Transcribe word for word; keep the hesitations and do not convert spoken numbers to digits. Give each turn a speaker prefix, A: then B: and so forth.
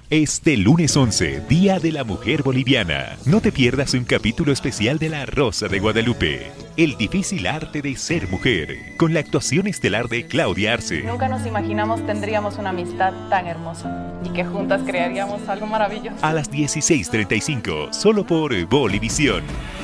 A: Este lunes once, Día de la Mujer Boliviana. No te pierdas un capítulo especial de La Rosa de Guadalupe. El difícil arte de ser mujer, con la actuación estelar de Claudia Arce.
B: Nunca nos imaginamos tendríamos una amistad tan hermosa y que juntas crearíamos algo maravilloso.
A: A las dieciséis treinta y cinco, solo por Bolivisión.